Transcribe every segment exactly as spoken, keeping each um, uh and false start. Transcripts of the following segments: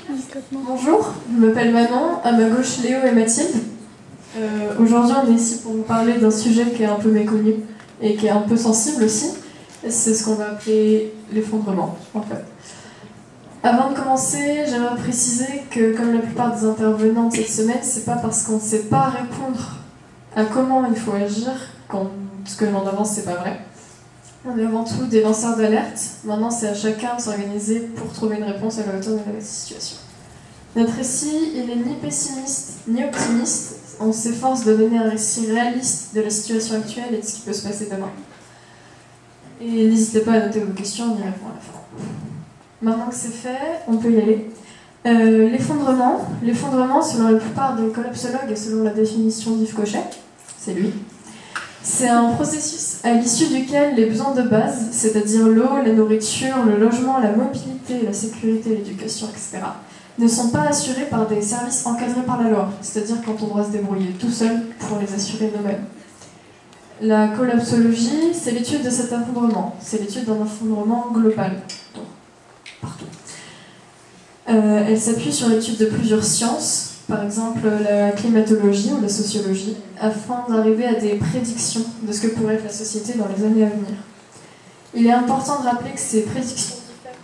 Bonjour, je m'appelle Manon, à ma gauche Léo et Mathilde. Euh, Aujourd'hui on est ici pour vous parler d'un sujet qui est un peu méconnu et qui est un peu sensible aussi. C'est ce qu'on va appeler l'effondrement en fait. Avant de commencer, j'aimerais préciser que comme la plupart des intervenants de cette semaine, c'est pas parce qu'on ne sait pas répondre à comment il faut agir quand ce que l'on avance c'est pas vrai. On est avant tout des lanceurs d'alerte. Maintenant, c'est à chacun de s'organiser pour trouver une réponse à la hauteur de la situation. Notre récit, il n'est ni pessimiste ni optimiste. On s'efforce de donner un récit réaliste de la situation actuelle et de ce qui peut se passer demain. Et n'hésitez pas à noter vos questions, on y répond à la fin. Maintenant que c'est fait, on peut y aller. Euh, l'effondrement, l'effondrement, selon la plupart des collapsologues et selon la définition d'Yves Cochet, c'est lui. C'est un processus à l'issue duquel les besoins de base, c'est-à-dire l'eau, la nourriture, le logement, la mobilité, la sécurité, l'éducation, et cetera, ne sont pas assurés par des services encadrés par la loi, c'est-à-dire quand on doit se débrouiller tout seul pour les assurer nous-mêmes. La collapsologie, c'est l'étude de cet effondrement, c'est l'étude d'un effondrement global, partout. Euh, elle s'appuie sur l'étude de plusieurs sciences, par exemple la climatologie ou la sociologie, afin d'arriver à des prédictions de ce que pourrait être la société dans les années à venir. Il est important de rappeler que ces prédictions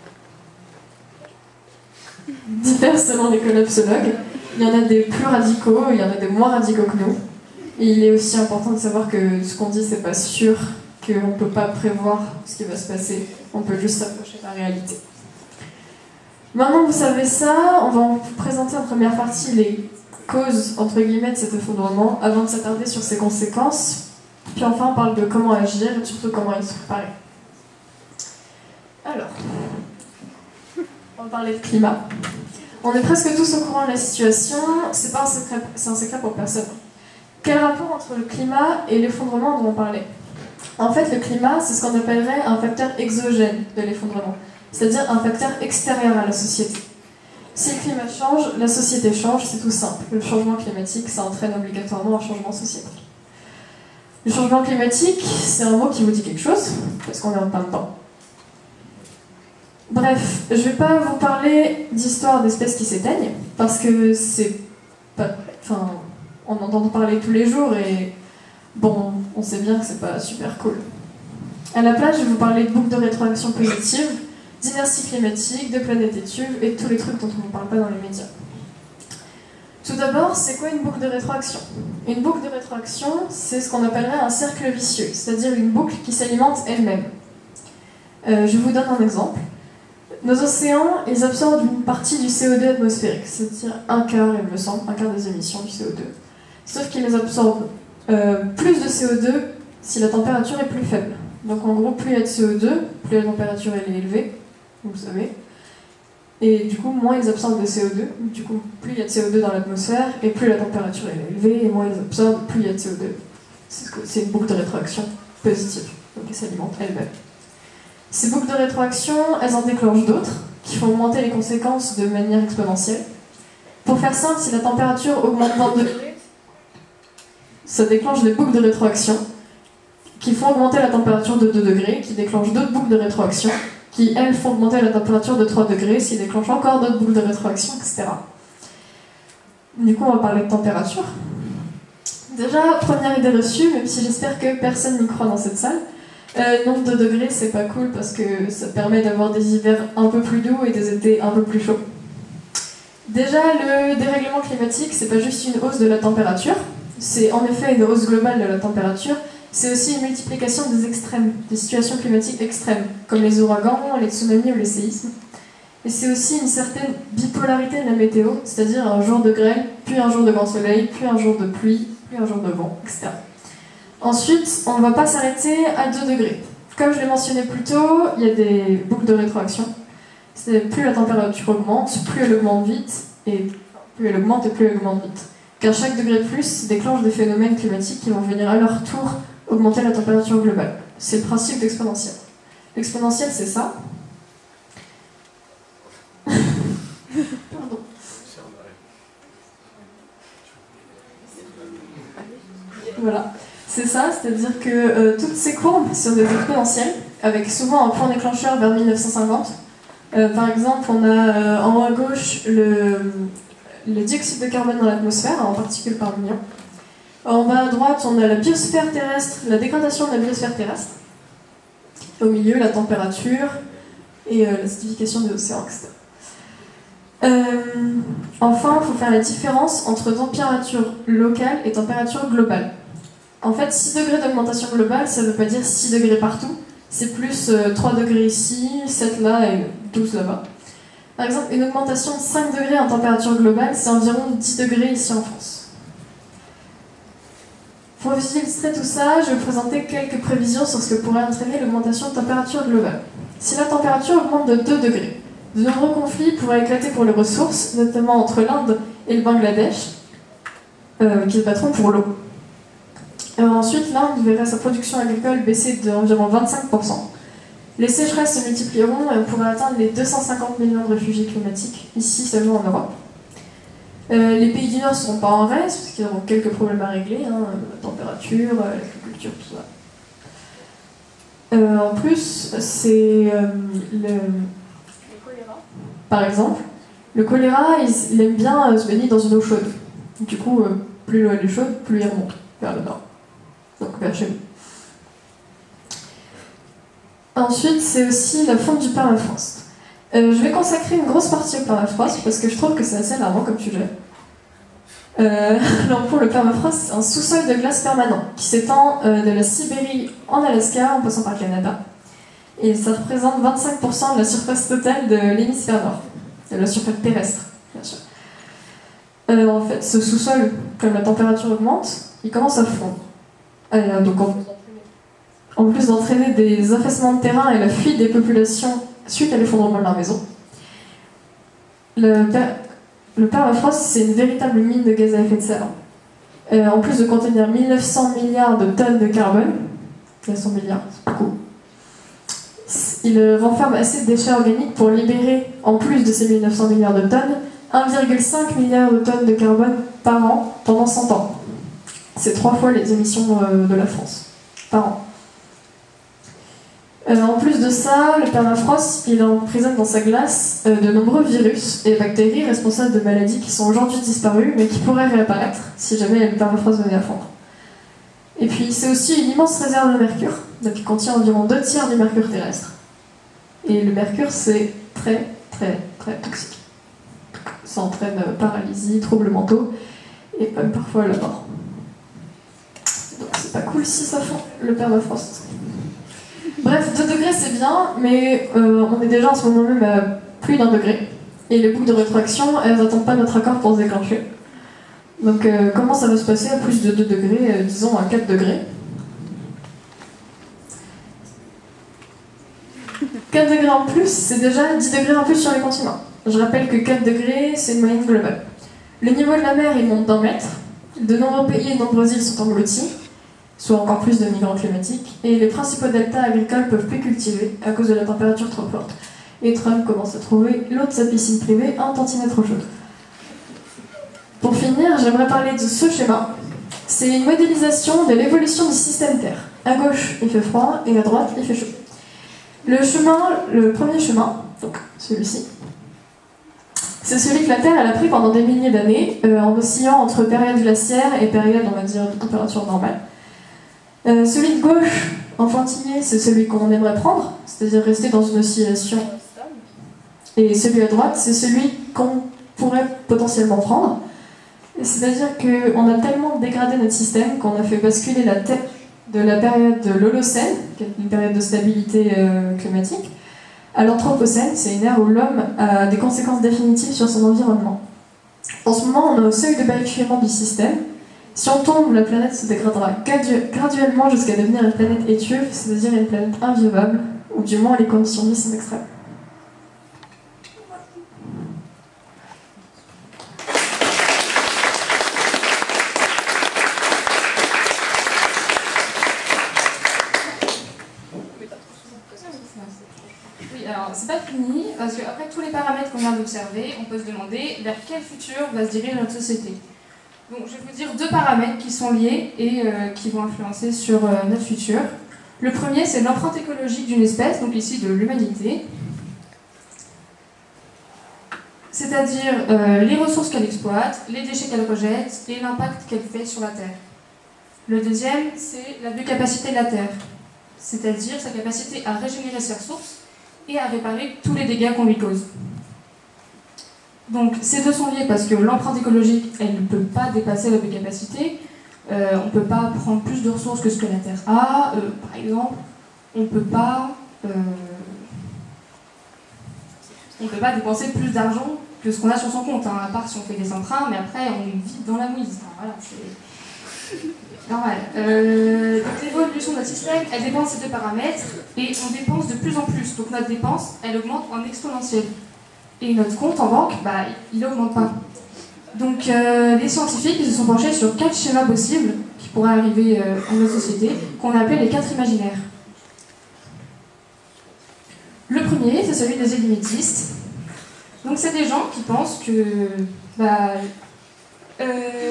diffèrent selon les collapsologues. Il y en a des plus radicaux, il y en a des moins radicaux que nous. Et il est aussi important de savoir que ce qu'on dit, c'est pas sûr, qu'on ne peut pas prévoir ce qui va se passer, on peut juste s'approcher de la réalité. Maintenant que vous savez ça, on va vous présenter en première partie les causes, entre guillemets, de cet effondrement, avant de s'attarder sur ses conséquences. Puis enfin, on parle de comment agir et surtout comment y se préparer. Alors, on va parler de climat. On est presque tous au courant de la situation, c'est pas un secret, c'est un secret pour personne. Quel rapport entre le climat et l'effondrement dont on parlait? En fait, le climat, c'est ce qu'on appellerait un facteur exogène de l'effondrement. C'est-à-dire un facteur extérieur à la société. Si le climat change, la société change, c'est tout simple. Le changement climatique, ça entraîne obligatoirement un changement sociétal. Le changement climatique, c'est un mot qui vous dit quelque chose, parce qu'on est en plein dedans. Bref, je ne vais pas vous parler d'histoire d'espèces qui s'éteignent, parce que c'est pas... Enfin, on entend parler tous les jours et... Bon, on sait bien que c'est pas super cool. À la place, je vais vous parler de boucles de rétroaction positive, d'inertie climatique, de planététude et tous les trucs dont on ne parle pas dans les médias. Tout d'abord, c'est quoi une boucle de rétroaction? Une boucle de rétroaction, c'est ce qu'on appellerait un cercle vicieux, c'est-à-dire une boucle qui s'alimente elle-même. Euh, je vous donne un exemple. Nos océans, ils absorbent une partie du C O deux atmosphérique, c'est-à-dire un quart, il me semble, un quart des émissions du C O deux. Sauf qu'ils les absorbent euh, plus de C O deux si la température est plus faible. Donc en gros, plus il y a de C O deux, plus la température elle est élevée, vous savez. Et du coup, moins ils absorbent de C O deux. Du coup, plus il y a de C O deux dans l'atmosphère, et plus la température elle est élevée, et moins ils absorbent, plus il y a de C O deux. C'est une boucle de rétroaction positive, donc elle s'alimente elle-même. Ces boucles de rétroaction, elles en déclenchent d'autres, qui font augmenter les conséquences de manière exponentielle. Pour faire simple, si la température augmente d'un degré, ça déclenche des boucles de rétroaction, qui font augmenter la température de deux degrés, qui déclenchent d'autres boucles de rétroaction, qui, elles, font augmenter la température de trois degrés, ce qui déclenche encore d'autres boucles de rétroaction, et cetera. Du coup, on va parler de température. Déjà, première idée reçue, même si j'espère que personne n'y croit dans cette salle, euh, nombre de degrés, c'est pas cool parce que ça permet d'avoir des hivers un peu plus doux et des étés un peu plus chauds. Déjà, le dérèglement climatique, c'est pas juste une hausse de la température, c'est en effet une hausse globale de la température. C'est aussi une multiplication des extrêmes, des situations climatiques extrêmes, comme les ouragans, les tsunamis ou les séismes. Et c'est aussi une certaine bipolarité de la météo, c'est-à-dire un jour de grêle, puis un jour de grand soleil, puis un jour de pluie, puis un jour de vent, et cetera. Ensuite, on ne va pas s'arrêter à deux degrés. Comme je l'ai mentionné plus tôt, il y a des boucles de rétroaction. Plus la température augmente, plus elle augmente vite, et plus elle augmente et plus elle augmente vite. Car chaque degré de plus déclenche des phénomènes climatiques qui vont venir à leur tour augmenter la température globale. C'est le principe d'exponentielle. L'exponentielle, c'est ça. Pardon. Voilà. C'est ça, c'est-à-dire que euh, toutes ces courbes sont des exponentielles, avec souvent un point déclencheur vers mille neuf cent cinquante. Euh, par exemple, on a euh, en haut à gauche le, le dioxyde de carbone dans l'atmosphère, en particules par million. En bas à droite, on a la biosphère terrestre, la dégradation de la biosphère terrestre. Au milieu, la température et euh, l'acidification des océans, et cetera. Euh, enfin, il faut faire la différence entre température locale et température globale. En fait, six degrés d'augmentation globale, ça ne veut pas dire six degrés partout. C'est plus euh, trois degrés ici, sept là et douze là-bas. Par exemple, une augmentation de cinq degrés en température globale, c'est environ dix degrés ici en France. Pour illustrer tout ça, je vais vous présenter quelques prévisions sur ce que pourrait entraîner l'augmentation de température globale. Si la température augmente de deux degrés, de nombreux conflits pourraient éclater pour les ressources, notamment entre l'Inde et le Bangladesh, euh, qui se battront pour l'eau. Euh, ensuite, l'Inde verrait sa production agricole baisser d'environ vingt-cinq pour cent. Les sécheresses se multiplieront et on pourrait atteindre les deux cent cinquante millions de réfugiés climatiques, ici seulement en Europe. Euh, les pays du Nord ne seront pas en reste, parce qu'ils auront quelques problèmes à régler, hein, la température, l'agriculture, tout ça. Euh, en plus, c'est euh, le... le choléra. Par exemple, le choléra, il, il aime bien euh, se baigner dans une eau chaude. Du coup, euh, plus l'eau est chaude, plus il remonte vers le nord. Donc vers chez nous. Ensuite, c'est aussi la fonte du permafrost. Euh, je vais consacrer une grosse partie au permafrost parce que je trouve que c'est assez alarmant comme sujet. Euh, alors pour le permafrost, c'est un sous-sol de glace permanent qui s'étend euh, de la Sibérie en Alaska en passant par le Canada. Et ça représente vingt-cinq pour cent de la surface totale de l'hémisphère nord, de la surface terrestre, bien sûr. Euh, en fait, ce sous-sol, comme la température augmente, il commence à fondre. Euh, donc en, en plus d'entraîner des affaissements de terrain et la fuite des populations suite à l'effondrement de leur maison, le, le permafrost, c'est une véritable mine de gaz à effet de serre. Euh, en plus de contenir mille neuf cents milliards de tonnes de carbone, mille neuf cents milliards, c'est beaucoup, il renferme assez de déchets organiques pour libérer, en plus de ces mille neuf cents milliards de tonnes, un virgule cinq milliard de tonnes de carbone par an pendant cent ans. C'est trois fois les émissions de la France par an. Euh, en plus de ça, le permafrost, il emprisonne dans sa glace euh, de nombreux virus et bactéries responsables de maladies qui sont aujourd'hui disparues, mais qui pourraient réapparaître si jamais le permafrost venait à fondre. Et puis, c'est aussi une immense réserve de mercure, donc il contient environ deux tiers du mercure terrestre. Et le mercure, c'est très, très, très toxique. Ça entraîne paralysie, troubles mentaux, et même parfois la mort. Donc c'est pas cool si ça fond, le permafrost. Bref, deux degrés c'est bien, mais euh, on est déjà en ce moment même à plus d'un degré. Et les boucles de rétroaction, elles n'attendent pas notre accord pour se déclencher. Donc euh, comment ça va se passer à plus de deux degrés, euh, disons à quatre degrés? quatre degrés en plus, c'est déjà dix degrés en plus sur les continents. Je rappelle que quatre degrés, c'est une moyenne globale. Le niveau de la mer, il monte d'un mètre. De nombreux pays et de nombreuses îles sont engloutis, soit encore plus de migrants climatiques, et les principaux deltas agricoles peuvent plus cultiver à cause de la température trop forte. Et Trump commence à trouver l'eau de sa piscine privée un tantinet trop chaude. Pour finir, j'aimerais parler de ce schéma. C'est une modélisation de l'évolution du système Terre. À gauche, il fait froid, et à droite, il fait chaud. Le chemin, le premier chemin, donc celui-ci, c'est celui que la Terre elle a pris pendant des milliers d'années, euh, en oscillant entre période glaciaire et période, on va dire, de température normale. Euh, celui de gauche, en pointillé, c'est celui qu'on aimerait prendre, c'est-à-dire rester dans une oscillation. Et celui à droite, c'est celui qu'on pourrait potentiellement prendre. C'est-à-dire qu'on a tellement dégradé notre système qu'on a fait basculer la Terre de la période de l'Holocène, qui est une période de stabilité euh, climatique, à l'Anthropocène, c'est une ère où l'homme a des conséquences définitives sur son environnement. En ce moment, on est au seuil de basculement du système. Si on tombe, la planète se dégradera graduellement jusqu'à devenir une planète étuve, c'est-à-dire une planète invivable, ou du moins les conditions de vie sont extrêmes. C'est pas fini, parce qu'après tous les paramètres qu'on vient d'observer, on peut se demander vers quel futur va se diriger notre société. Donc je vais vous dire deux paramètres qui sont liés et euh, qui vont influencer sur euh, notre futur. Le premier, c'est l'empreinte écologique d'une espèce, donc ici de l'humanité. c'est-à-dire euh, les ressources qu'elle exploite, les déchets qu'elle rejette et l'impact qu'elle fait sur la Terre. Le deuxième, c'est la biocapacité de la Terre, c'est-à-dire sa capacité à régénérer ses ressources et à réparer tous les dégâts qu'on lui cause. Donc ces deux sont liés parce que l'empreinte écologique, elle ne peut pas dépasser la biocapacité. Euh, on ne peut pas prendre plus de ressources que ce que la Terre a. Euh, par exemple, on ne peut pas, euh, on peut pas dépenser plus d'argent que ce qu'on a sur son compte, hein, à part si on fait des emprunts, mais après on vit dans la mouise. Enfin, voilà, c'est normal. Euh, donc l'évolution de notre système, elle dépend de ces deux paramètres, et on dépense de plus en plus. Donc notre dépense, elle augmente en exponentielle. Et notre compte en banque, bah, il n'augmente pas. Donc euh, les scientifiques ils se sont penchés sur quatre schémas possibles qui pourraient arriver euh, à notre société, qu'on appelle les quatre imaginaires. Le premier, c'est celui des illuminististes. Donc c'est des gens qui pensent que, bah, euh,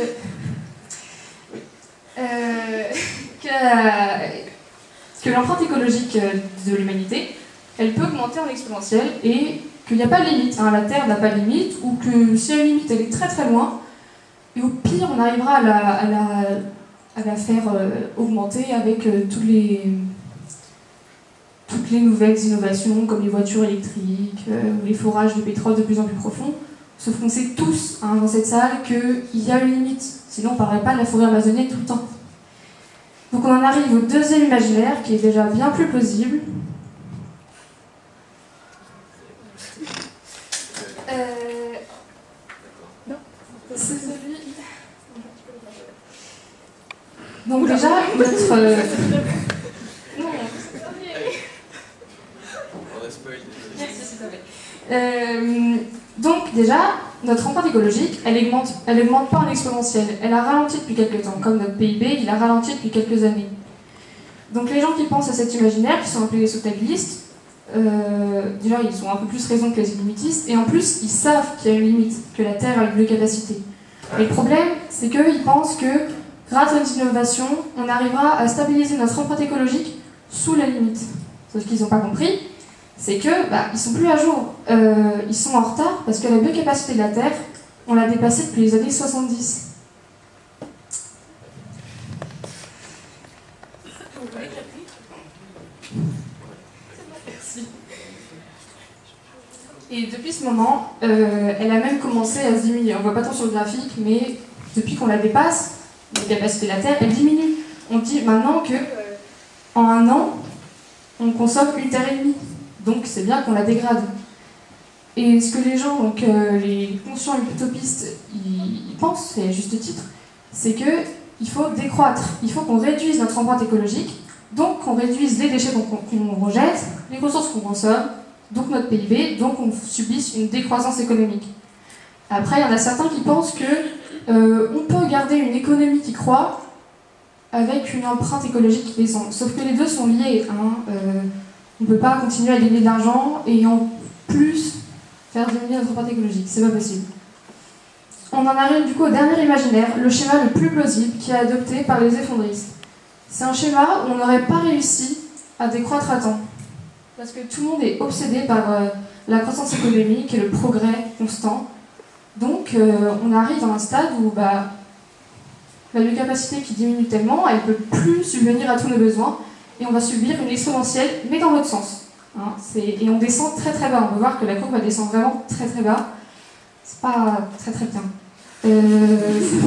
euh, que, la, que l'empreinte écologique de l'humanité, elle peut augmenter en exponentielle et qu'il n'y a pas de limite, hein, la Terre n'a pas de limite, ou que si la limite elle est très très loin, et au pire on arrivera à la, à la, à la faire euh, augmenter avec euh, tous les, toutes les nouvelles innovations comme les voitures électriques, euh, ou les forages de pétrole de plus en plus profonds, sauf qu'on sait tous hein, dans cette salle qu'il y a une limite, sinon on ne parlerait pas de la forêt amazonienne tout le temps. Donc on en arrive au deuxième imaginaire qui est déjà bien plus plausible. Euh... Non, c'est celui. Donc déjà, notre. Euh... Non, merci, s'il te plaît. Euh, donc déjà, notre empreinte écologique, elle augmente, elle augmente pas en exponentielle. Elle a ralenti depuis quelques temps, comme notre P I B, il a ralenti depuis quelques années. Donc les gens qui pensent à cet imaginaire, qui sont appelés les socialistes, Euh, déjà, ils ont un peu plus raison que les illimitistes, et en plus, ils savent qu'il y a une limite, que la Terre a une biocapacité. Et le problème, c'est qu'ils pensent que, grâce à une innovation, on arrivera à stabiliser notre empreinte écologique sous la limite. Sauf qu'ils n'ont pas compris, c'est que bah, ils sont plus à jour. Euh, ils sont en retard parce que la biocapacité de la Terre, on l'a dépassée depuis les années soixante-dix. Et depuis ce moment, euh, elle a même commencé à se diminuer. On ne voit pas tant sur le graphique, mais depuis qu'on la dépasse, la capacité de la Terre, elle diminue. On dit maintenant que euh, en un an, on consomme une terre et demie. Donc c'est bien qu'on la dégrade. Et ce que les gens, donc euh, les conscients utopistes, ils, ils pensent, et à juste titre, c'est qu'il faut décroître. Il faut qu'on réduise notre empreinte écologique, donc qu'on réduise les déchets qu'on qu'on rejette, les ressources qu'on consomme, donc notre P I B, donc on subisse une décroissance économique. Après, il y en a certains qui pensent que euh, on peut garder une économie qui croît avec une empreinte écologique qui descend. Sauf que les deux sont liés. Hein. Euh, on ne peut pas continuer à gagner de l'argent et en plus faire diminuer notre empreinte écologique. C'est pas possible. On en arrive du coup au dernier imaginaire, le schéma le plus plausible qui est adopté par les effondristes. C'est un schéma où on n'aurait pas réussi à décroître à temps. Parce que tout le monde est obsédé par euh, la croissance économique et le progrès constant. Donc euh, on arrive à un stade où bah, la biocapacité qui diminue tellement, elle ne peut plus subvenir à tous nos besoins, et on va subir une exponentielle, mais dans l'autre sens. Hein, et on descend très très bas, on peut voir que la courbe elle descend vraiment très très bas. C'est pas très très bien. Euh...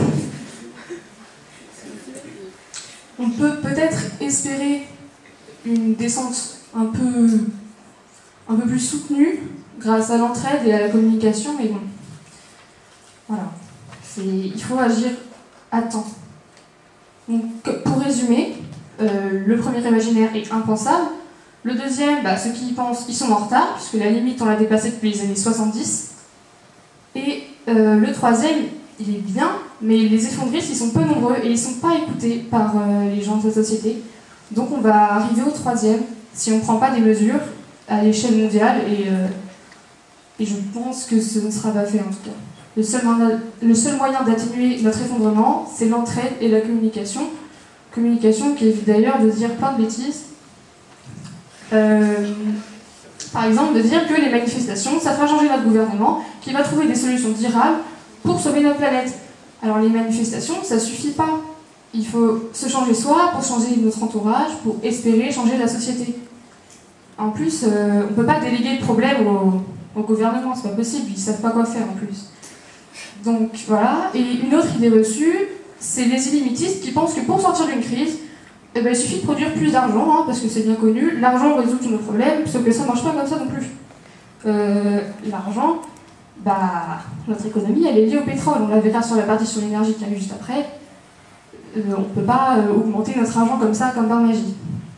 On peut peut-être espérer une descente un peu, un peu plus soutenue grâce à l'entraide et à la communication, mais bon. Voilà. Il faut agir à temps. Donc, pour résumer, euh, le premier imaginaire est impensable. Le deuxième, bah, ceux qui y pensent, ils sont en retard, puisque la limite, on l'a dépassée depuis les années soixante-dix. Et euh, le troisième, il est bien, mais les effondristes, ils sont peu nombreux et ils ne sont pas écoutés par euh, les gens de la société. Donc on va arriver au troisième, si on ne prend pas des mesures à l'échelle mondiale, et, euh, et je pense que ce ne sera pas fait en tout cas. Le seul moyen, le seul moyen d'atténuer notre effondrement, c'est l'entraide et la communication. Communication qui évite d'ailleurs de dire plein de bêtises. Euh, par exemple, de dire que les manifestations, ça fera changer notre gouvernement, qui va trouver des solutions durables pour sauver notre planète. Alors les manifestations, ça suffit pas. Il faut se changer soi pour changer notre entourage, pour espérer changer la société. En plus, euh, on ne peut pas déléguer le problème au, au gouvernement, c'est pas possible, ils ne savent pas quoi faire en plus. Donc voilà, et une autre idée reçue, c'est les illimitistes qui pensent que pour sortir d'une crise, eh ben, il suffit de produire plus d'argent, hein, parce que c'est bien connu, l'argent résout tous nos problèmes, sauf que ça ne marche pas comme ça non plus. Euh, l'argent, bah, notre économie, elle est liée au pétrole, on la verra sur la partie sur l'énergie qui arrive juste après. Euh, on ne peut pas euh, augmenter notre argent comme ça, comme par magie.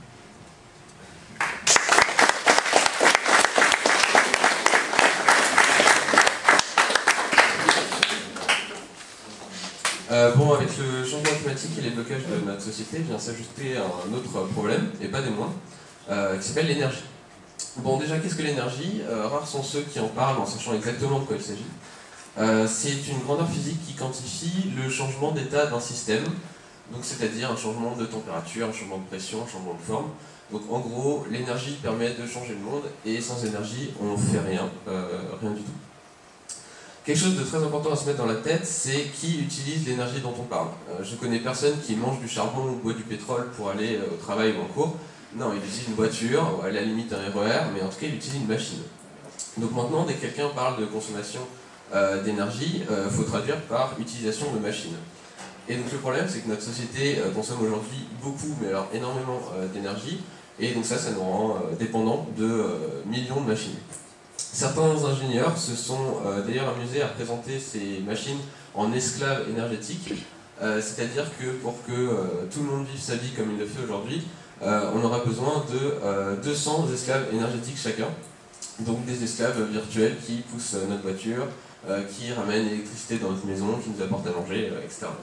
Euh, bon, avec le changement climatique et les blocages de notre société, vient s'ajouter un autre problème, et pas des moindres, euh, qui s'appelle l'énergie. Bon, déjà, qu'est-ce que l'énergie? euh, Rares sont ceux qui en parlent en sachant exactement de quoi il s'agit. Euh, c'est une grandeur physique qui quantifie le changement d'état d'un système, donc c'est-à-dire un changement de température, un changement de pression, un changement de forme. Donc en gros, l'énergie permet de changer le monde, et sans énergie, on ne fait rien, euh, rien du tout. Quelque chose de très important à se mettre dans la tête, c'est qui utilise l'énergie dont on parle. Euh, je connais personne qui mange du charbon ou boit du pétrole pour aller euh, au travail ou en cours. Non, il utilise une voiture, ou à la limite un R E R, mais en tout cas il utilise une machine. Donc maintenant, dès que quelqu'un parle de consommation euh, d'énergie, il euh, faut traduire par utilisation de machines. Et donc le problème, c'est que notre société euh, consomme aujourd'hui beaucoup, mais alors énormément euh, d'énergie, et donc ça, ça nous rend euh, dépendants de euh, millions de machines. Certains ingénieurs se sont euh, d'ailleurs amusés à présenter ces machines en esclaves énergétiques, euh, c'est-à-dire que pour que euh, tout le monde vive sa vie comme il le fait aujourd'hui, euh, on aura besoin de euh, deux cents esclaves énergétiques chacun, donc des esclaves virtuels qui poussent euh, notre voiture, euh, qui ramènent l'électricité dans notre maison, qui nous apportent à manger, euh, et cetera.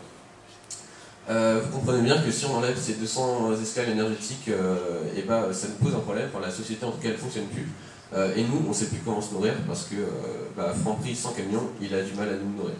Euh, vous comprenez bien que si on enlève ces deux cents esclaves énergétiques, euh, et ben, ça nous pose un problème, enfin, la société en tout cas elle ne fonctionne plus. Euh, et nous, on ne sait plus comment se nourrir parce que euh, bah, Franprix sans camion, il a du mal à nous nourrir.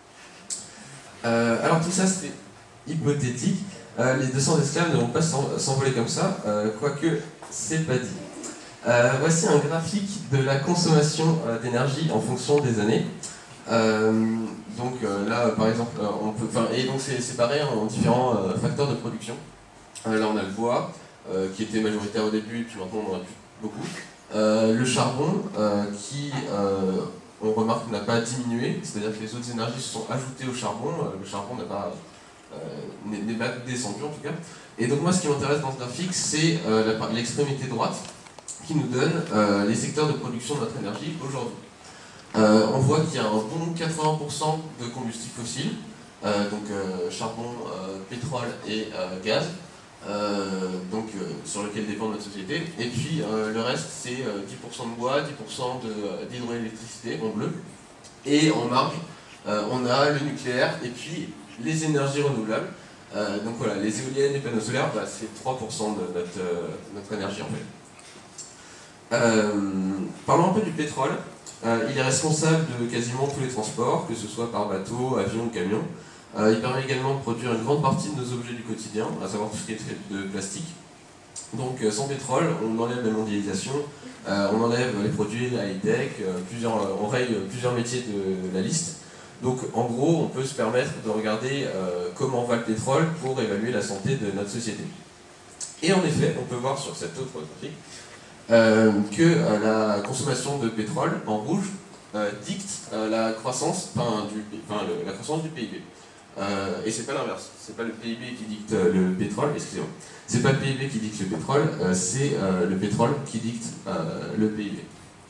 Euh, alors tout ça, c'est hypothétique. Euh, les deux cents esclaves ne vont pas s'envoler comme ça, euh, quoique c'est pas dit. Euh, voici un graphique de la consommation euh, d'énergie en fonction des années. Euh, donc euh, là, par exemple, euh, on peut, et donc c'est séparé en différents euh, facteurs de production. Euh, là, on a le bois, euh, qui était majoritaire au début, puis maintenant on en a plus beaucoup. Euh, le charbon, euh, qui, euh, on remarque, n'a pas diminué, c'est-à-dire que les autres énergies se sont ajoutées au charbon, euh, le charbon n'a pas, euh, n'est pas descendu en tout cas. Et donc moi, ce qui m'intéresse dans ce graphique, c'est euh, l'extrémité droite, qui nous donne euh, les secteurs de production de notre énergie aujourd'hui. Euh, on voit qu'il y a un bon quatre-vingts pour cent de combustibles fossiles, euh, donc euh, charbon, euh, pétrole et euh, gaz. Euh, donc, euh, sur lequel dépend notre société, et puis euh, le reste c'est euh, dix pour cent de bois, dix pour cent d'hydroélectricité en bleu, et en marge euh, on a le nucléaire et puis les énergies renouvelables. Euh, donc voilà, les éoliennes, les panneaux solaires, bah, c'est trois pour cent de notre, euh, notre énergie en fait. Euh, parlons un peu du pétrole. Euh, il est responsable de quasiment tous les transports, que ce soit par bateau, avion ou camion. Euh, il permet également de produire une grande partie de nos objets du quotidien, à savoir tout ce qui est fait de plastique. Donc euh, sans pétrole, on enlève la mondialisation, euh, on enlève les produits high-tech, euh, plusieurs, on raye plusieurs métiers de, de la liste. Donc en gros, on peut se permettre de regarder euh, comment va le pétrole pour évaluer la santé de notre société. Et en effet, on peut voir sur cette autre graphique euh, que euh, la consommation de pétrole en rouge euh, dicte euh, la croissance, enfin, du, enfin, le, la croissance du P I B. Euh, et c'est pas l'inverse, c'est pas le P I B qui dicte euh, le pétrole, excusez-moi, c'est pas le P I B qui dicte le pétrole, euh, c'est euh, le pétrole qui dicte euh, le P I B.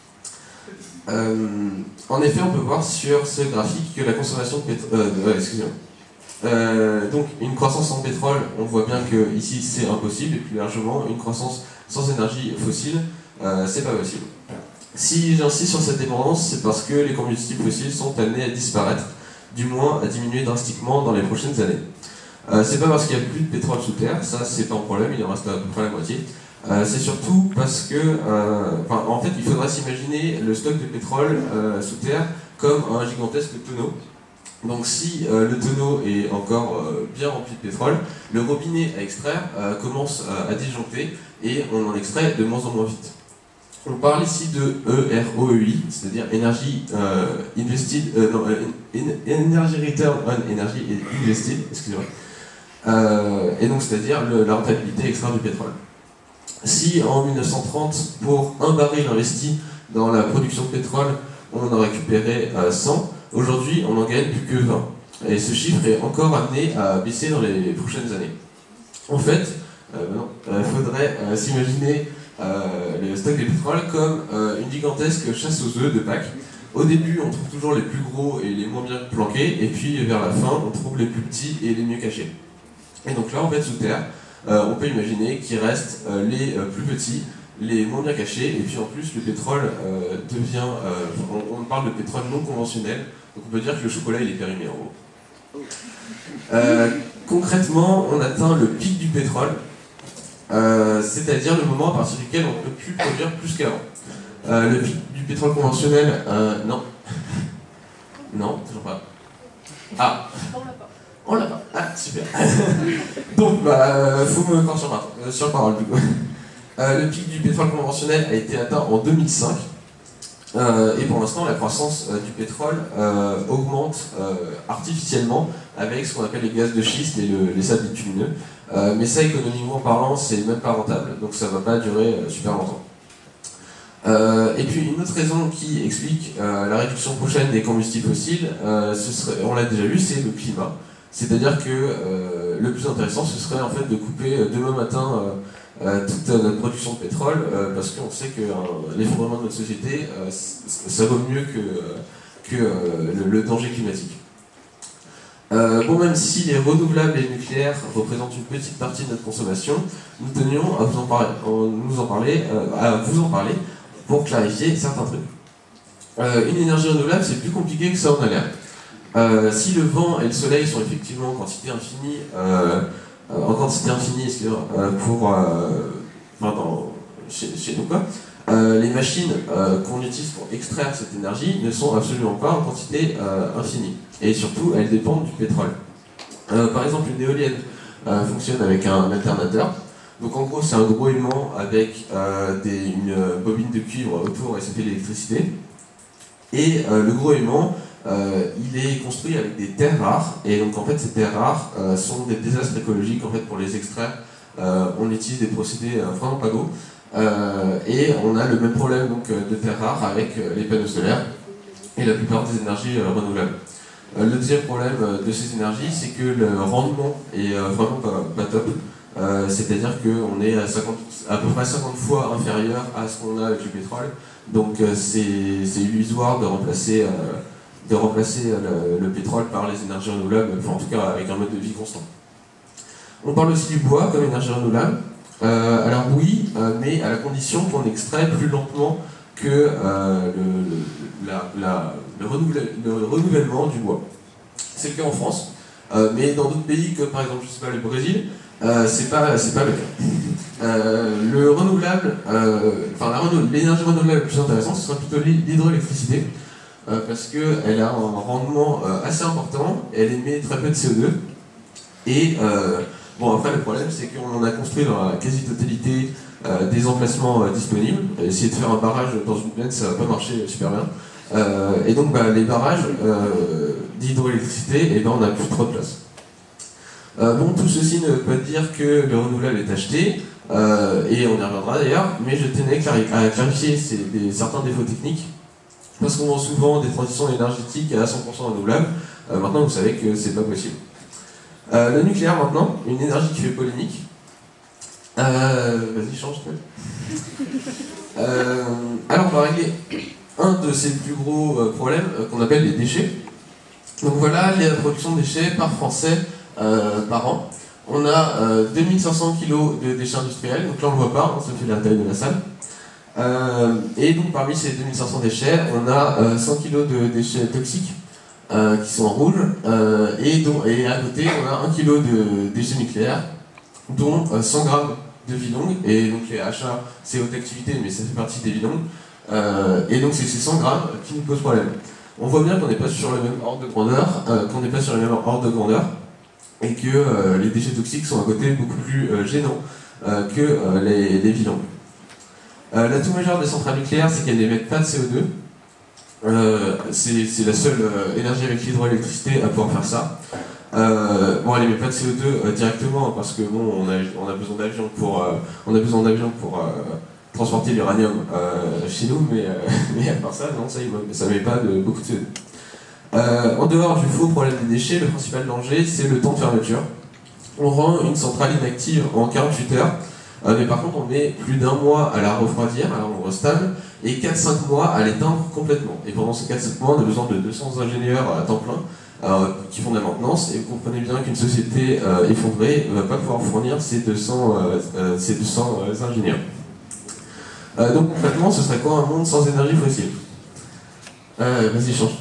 Euh, en effet, on peut voir sur ce graphique que la consommation de pétrole, euh, euh, excusez-moi, euh, donc une croissance sans pétrole, on voit bien que ici c'est impossible, et plus largement une croissance sans énergie fossile, euh, c'est pas possible. Si j'insiste sur cette dépendance, c'est parce que les combustibles fossiles sont amenés à disparaître, du moins à diminuer drastiquement dans les prochaines années. Euh, c'est pas parce qu'il n'y a plus de pétrole sous terre, ça c'est pas un problème, il en reste à peu près la moitié. Euh, c'est surtout parce que, euh, en fait, il faudrait s'imaginer le stock de pétrole euh, sous terre comme un gigantesque tonneau. Donc si euh, le tonneau est encore euh, bien rempli de pétrole, le robinet à extraire euh, commence euh, à disjoncter et on en extrait de moins en moins vite. On parle ici de E R O E I, c'est-à-dire Energy euh, Invested, euh, non, euh, Energy Return on Energy Invested, excusez-moi. Euh, et donc c'est-à-dire le, la rentabilité extraire du pétrole. Si en mille neuf cent trente, pour un baril investi dans la production de pétrole, on en récupérait euh, cent, aujourd'hui on en gagne plus que vingt. Et ce chiffre est encore amené à baisser dans les prochaines années. En fait, il euh, euh, faudrait euh, s'imaginer euh, le stock de pétrole comme euh, une gigantesque chasse aux œufs de Pâques. Au début, on trouve toujours les plus gros et les moins bien planqués, et puis vers la fin, on trouve les plus petits et les mieux cachés. Et donc là, en fait, sous terre, euh, on peut imaginer qu'il reste euh, les euh, plus petits, les moins bien cachés, et puis en plus, le pétrole euh, devient... Euh, on, on parle de pétrole non conventionnel, donc on peut dire que le chocolat, il est périmé en gros. Euh, concrètement, on atteint le pic du pétrole, euh, c'est-à-dire le moment à partir duquel on ne peut plus produire plus qu'avant. Euh, le pic du pétrole conventionnel, euh, non. Non, toujours pas. Ah, on l'a pas. Ah, super. Donc, bah, faut me croire sur, euh, sur parole, du coup. Euh, le pic du pétrole conventionnel a été atteint en deux mille cinq. Euh, et pour l'instant, la croissance euh, du pétrole euh, augmente euh, artificiellement avec ce qu'on appelle les gaz de schiste et le, les sables bitumineux. Euh, mais ça, économiquement parlant, c'est même pas rentable. Donc ça va pas durer euh, super longtemps. Euh, et puis une autre raison qui explique euh, la réduction prochaine des combustibles fossiles, euh, ce serait, on l'a déjà vu, c'est le climat. C'est-à-dire que euh, le plus intéressant, ce serait en fait de couper euh, demain matin euh, Euh, toute euh, notre production de pétrole, euh, parce qu'on sait que euh, l'effondrement de notre société, euh, ça vaut mieux que, euh, que euh, le, le danger climatique. Euh, bon, même si les renouvelables et le nucléaire représentent une petite partie de notre consommation, nous tenions à vous en parler, nous en parler, euh, à vous en parler pour clarifier certains trucs. Euh, une énergie renouvelable, c'est plus compliqué que ça en a l'air. Euh, si le vent et le soleil sont effectivement en quantité infinie, euh, Euh, en quantité infinie, euh, pour, euh, enfin, dans, chez, chez nous quoi, euh, les machines euh, qu'on utilise pour extraire cette énergie ne sont absolument pas en quantité euh, infinie. Et surtout, elles dépendent du pétrole. Euh, par exemple, une éolienne euh, fonctionne avec un alternateur. Donc en gros, c'est un gros aimant avec euh, des, une bobine de cuivre autour et ça fait de l'électricité. Et euh, le gros aimant, Euh, il est construit avec des terres rares, et donc en fait ces terres rares euh, sont des désastres écologiques en fait pour les extraire. Euh, on utilise des procédés euh, vraiment pas beaux, euh, et on a le même problème donc, de terres rares avec euh, les panneaux solaires et la plupart des énergies euh, renouvelables. Euh, le deuxième problème euh, de ces énergies, c'est que le rendement est euh, vraiment pas, pas top, euh, c'est-à-dire qu'on est à, cinquante, à peu près cinquante fois inférieur à ce qu'on a avec le pétrole, donc euh, c'est, c'est illusoire de remplacer euh, de remplacer le, le pétrole par les énergies renouvelables, enfin en tout cas avec un mode de vie constant. On parle aussi du bois comme énergie renouvelable. Euh, alors oui, euh, mais à la condition qu'on extrait plus lentement que euh, le, le, la, la, le, renouvelle, le renouvellement du bois. C'est le cas en France, euh, mais dans d'autres pays comme par exemple, je sais pas, le Brésil, euh, c'est pas, c'est pas le cas. Euh, le renouvelable, euh, enfin l'énergie renouvelable la plus intéressante, ce sera plutôt l'hydroélectricité. Euh, parce qu'elle a un rendement euh, assez important, elle émet très peu de C O deux, et euh, bon après le problème c'est qu'on en a construit dans la quasi-totalité euh, des emplacements euh, disponibles. Essayer de faire un barrage dans une plaine, ça va pas marcher super bien. Euh, et donc bah, les barrages euh, d'hydroélectricité, et ben, on n'a plus trop de place. Euh, bon, tout ceci ne veut pas dire que le renouvelable est acheté, euh, et on y reviendra d'ailleurs, mais je tenais à clarifier ces, des, certains défauts techniques. Parce qu'on vend souvent des transitions énergétiques à cent pour cent renouvelables. Euh, maintenant, vous savez que c'est pas possible. Euh, le nucléaire, maintenant, une énergie qui fait polémique. Euh, vas-y, change, toi. Euh, alors, on va régler un de ces plus gros euh, problèmes euh, qu'on appelle les déchets. Donc voilà la production de déchets par Français euh, par an. On a euh, deux mille cinq cents kilos de déchets industriels. Donc là, on ne le voit pas, hein, ça fait la taille de la salle. Euh, et donc parmi ces deux mille cinq cents déchets, on a euh, cent kilos de déchets toxiques euh, qui sont en rouge, euh, et, dont, et à côté on a un kilo de déchets nucléaires, dont euh, cent grammes de Vilong, et donc les H A c'est haute activité mais ça fait partie des Vilong, euh, et donc c'est ces cent grammes qui nous posent problème. On voit bien qu'on n'est pas sur le même ordre de grandeur, euh, qu'on n'est pas sur le même ordre de grandeur, et que euh, les déchets toxiques sont à côté beaucoup plus euh, gênants euh, que euh, les, les Vilong. Euh, L'atout majeur des centrales nucléaires, c'est qu'elles n'émettent pas de C O deux. Euh, c'est la seule euh, énergie avec l'hydroélectricité à pouvoir faire ça. Euh, bon, elle n'émet pas de C O deux euh, directement parce que bon, on a, on a besoin d'avions pour, euh, on a besoin d'avions pour euh, transporter l'uranium euh, chez nous, mais, euh, mais à part ça, non, ça ne met pas de, beaucoup de C O deux. Euh, en dehors du faux problème des déchets, le principal danger, c'est le temps de fermeture. On rend une centrale inactive en quarante-huit heures, euh, mais par contre, on met plus d'un mois à la refroidir, à la rendre stable, et quatre à cinq mois à l'éteindre complètement. Et pendant ces quatre à cinq mois, on a besoin de deux cents ingénieurs à temps plein euh, qui font de la maintenance, et vous comprenez bien qu'une société euh, effondrée ne va pas pouvoir fournir ces deux cents, euh, euh, ces deux cents euh, ingénieurs. Euh, donc concrètement, ce serait quoi un monde sans énergie fossile? euh, Vas-y, change.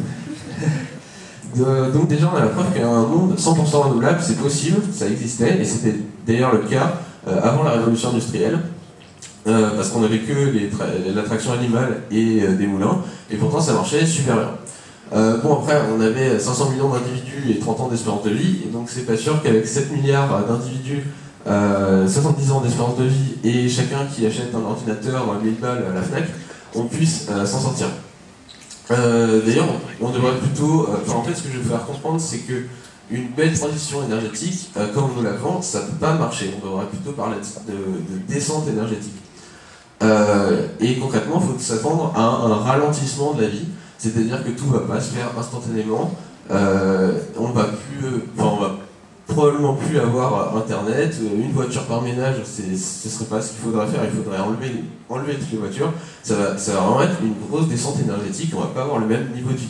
De, donc déjà, on a la preuve qu'un monde cent pour cent renouvelable, c'est possible, ça existait, et c'était d'ailleurs le cas euh, avant la révolution industrielle. Euh, parce qu'on avait que l'attraction animale et euh, des moulins, et pourtant ça marchait super bien. Euh, bon, après, on avait cinq cents millions d'individus et trente ans d'espérance de vie, et donc c'est pas sûr qu'avec sept milliards d'individus, euh, soixante-dix ans d'espérance de vie, et chacun qui achète un ordinateur à mille balles à la FNAC, on puisse euh, s'en sortir. Euh, D'ailleurs, on, on devrait plutôt... Euh, enfin, en fait, ce que je veux faire comprendre, c'est que une belle transition énergétique, euh, comme on nous la vend, ça ne peut pas marcher. On devrait plutôt parler de, de, de descente énergétique. Euh, et concrètement, il faut s'attendre à un, un ralentissement de la vie, c'est-à-dire que tout ne va pas se faire instantanément. Euh, on va plus, enfin, on va probablement plus avoir internet, une voiture par ménage, ce ne serait pas ce qu'il faudrait faire, il faudrait enlever, enlever toutes les voitures. Ça va, ça va vraiment être une grosse descente énergétique, on ne va pas avoir le même niveau de vie.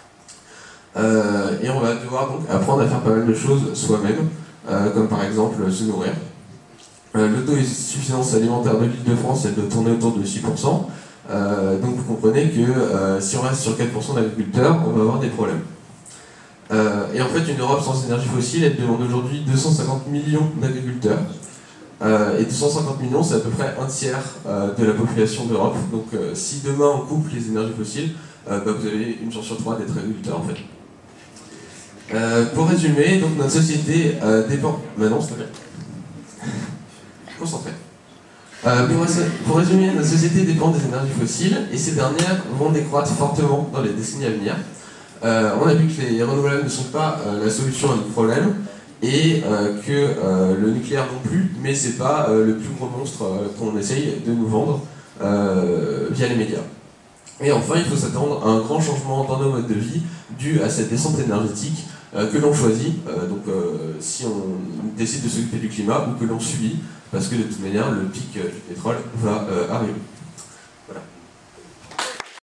Euh, et on va devoir donc apprendre à faire pas mal de choses soi-même, euh, comme par exemple se nourrir. Euh, L'autosuffisance alimentaire de l'Île-de-France, elle doit tourner autour de six pour cent. Euh, donc vous comprenez que euh, si on reste sur quatre pour cent d'agriculteurs, on va avoir des problèmes. Euh, et en fait, une Europe sans énergie fossile, elle demande aujourd'hui deux cent cinquante millions d'agriculteurs. Euh, et deux cent cinquante millions, c'est à peu près un tiers euh, de la population d'Europe. Donc euh, si demain on coupe les énergies fossiles, euh, bah, vous avez une chance sur trois d'être agriculteur en fait. Euh, pour résumer, donc notre société euh, dépend... Bah non, s'il te plaît. Concentré. Euh, pour, pour résumer, notre société dépend des énergies fossiles et ces dernières vont décroître fortement dans les décennies à venir. Euh, on a vu que les renouvelables ne sont pas euh, la solution à nos problèmes et euh, que euh, le nucléaire non plus, mais c'est pas euh, le plus gros monstre euh, qu'on essaye de nous vendre euh, via les médias. Et enfin, il faut s'attendre à un grand changement dans nos modes de vie dû à cette descente énergétique euh, que l'on choisit, euh, donc euh, si on décide de s'occuper du climat ou que l'on subit, parce que de toute manière, le pic euh, du pétrole va euh, arriver.